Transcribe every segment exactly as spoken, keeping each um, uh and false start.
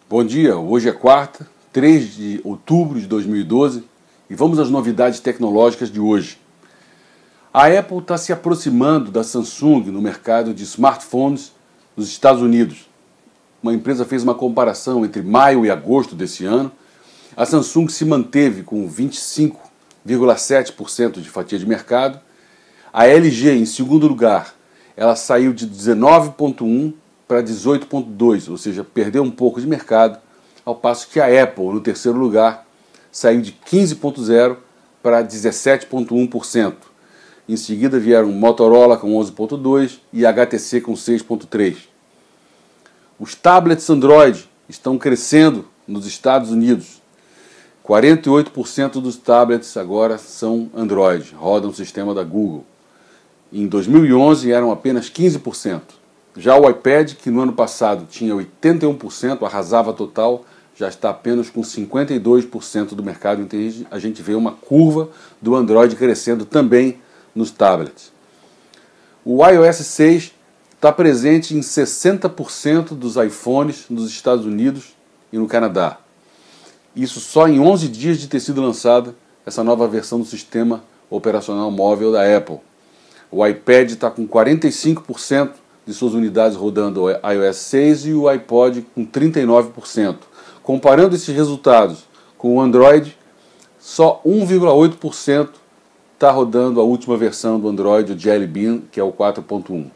Bom dia, hoje é quarta, três de outubro de dois mil e doze e vamos às novidades tecnológicas de hoje. A Apple está se aproximando da Samsung no mercado de smartphones nos Estados Unidos. Uma empresa fez uma comparação entre maio e agosto desse ano. A Samsung se manteve com vinte e cinco vírgula sete por cento de fatia de mercado. A L G, em segundo lugar, ela saiu de dezenove vírgula um para dezoito vírgula dois, ou seja, perdeu um pouco de mercado, ao passo que a Apple, no terceiro lugar, saiu de quinze vírgula zero para dezessete vírgula um por cento. Em seguida vieram Motorola com onze vírgula dois e H T C com seis vírgula três. Os tablets Android estão crescendo nos Estados Unidos. quarenta e oito por cento dos tablets agora são Android, rodam o sistema da Google. Em dois mil e onze eram apenas quinze por cento. Já o iPad, que no ano passado tinha oitenta e um por cento, arrasava total, já está apenas com cinquenta e dois por cento do mercado. Então a gente vê uma curva do Android crescendo também nos tablets. O iOS seis está presente em sessenta por cento dos iPhones nos Estados Unidos e no Canadá. Isso só em onze dias de ter sido lançada essa nova versão do sistema operacional móvel da Apple. O iPad está com quarenta e cinco por cento de suas unidades rodando o iOS seis e o iPod com trinta e nove por cento. Comparando esses resultados com o Android, só um vírgula oito por cento está rodando a última versão do Android, o Jelly Bean, que é o quatro ponto um.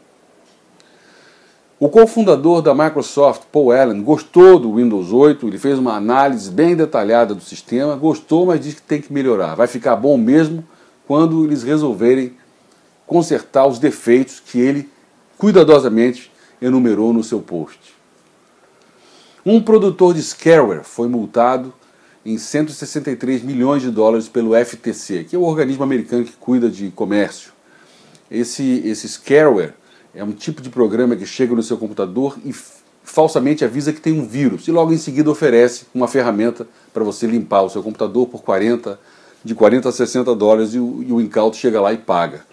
O cofundador da Microsoft, Paul Allen, gostou do Windows oito, ele fez uma análise bem detalhada do sistema, gostou, mas diz que tem que melhorar. Vai ficar bom mesmo quando eles resolverem consertar os defeitos que ele cuidadosamente enumerou no seu post. Um produtor de scareware foi multado em cento e sessenta e três milhões de dólares pelo F T C, que é o organismo americano que cuida de comércio. Esse, esse scareware é um tipo de programa que chega no seu computador e falsamente avisa que tem um vírus e logo em seguida oferece uma ferramenta para você limpar o seu computador por quarenta, de quarenta a sessenta dólares e o, e o incauto chega lá e paga.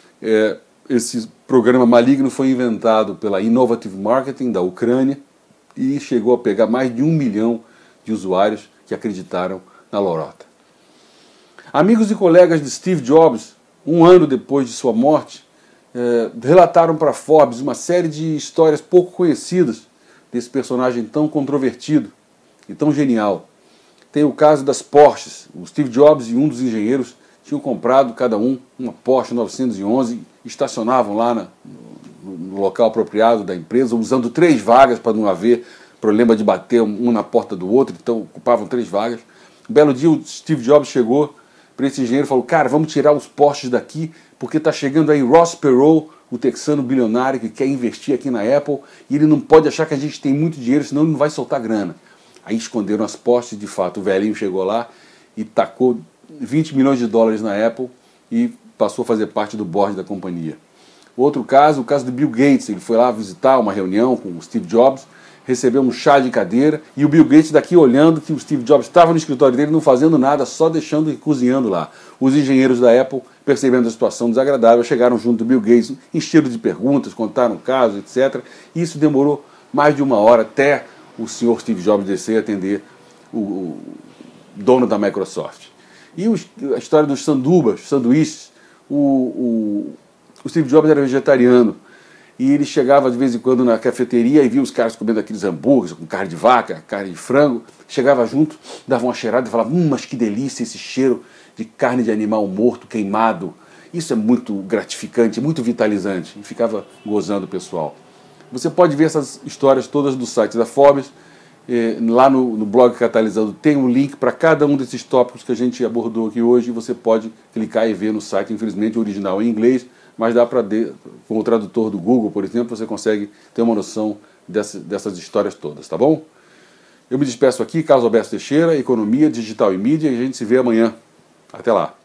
É, esse programa maligno foi inventado pela Innovative Marketing da Ucrânia e chegou a pegar mais de um milhão de usuários que acreditaram na lorota. Amigos e colegas de Steve Jobs, um ano depois de sua morte, eh, relataram para Forbes uma série de histórias pouco conhecidas desse personagem tão controvertido e tão genial. Tem o caso das Porsches. O Steve Jobs e um dos engenheiros tinham comprado cada um uma Porsche novecentos e onze e estacionavam lá na, no, no local apropriado da empresa, usando três vagas para não haver problema de bater um na porta do outro, então ocupavam três vagas. Um belo dia o Steve Jobs chegou para esse engenheiro e falou: cara, vamos tirar os Porsches daqui, porque está chegando aí Ross Perot, o texano bilionário que quer investir aqui na Apple, e ele não pode achar que a gente tem muito dinheiro, senão ele não vai soltar grana. Aí esconderam as Porsches, de fato, o velhinho chegou lá e tacou vinte milhões de dólares na Apple e passou a fazer parte do board da companhia. Outro caso, o caso do Bill Gates. Ele foi lá visitar uma reunião com o Steve Jobs, recebeu um chá de cadeira e o Bill Gates daqui olhando que o Steve Jobs estava no escritório dele não fazendo nada, só deixando e cozinhando lá. Os engenheiros da Apple, percebendo a situação desagradável, chegaram junto do Bill Gates, encheram de perguntas, contaram o caso, etcétera. E isso demorou mais de uma hora até o senhor Steve Jobs descer e atender o, o dono da Microsoft. E o, a história dos sandubas, sanduíches, o, o, o Steve Jobs era vegetariano e ele chegava de vez em quando na cafeteria e via os caras comendo aqueles hambúrgueres com carne de vaca, carne de frango, chegava junto, dava uma cheirada e falava: hum, mas que delícia esse cheiro de carne de animal morto, queimado. Isso é muito gratificante, muito vitalizante. E ficava gozando o pessoal. Você pode ver essas histórias todas do site da Forbes. Lá no, no blog Catalisando tem um link para cada um desses tópicos que a gente abordou aqui hoje e você pode clicar e ver no site. Infelizmente o original é em inglês, mas dá para, com o tradutor do Google, por exemplo, você consegue ter uma noção dessa, dessas histórias todas, tá bom? Eu me despeço aqui, Carlos Alberto Teixeira, Economia, Digital e Mídia, e a gente se vê amanhã. Até lá!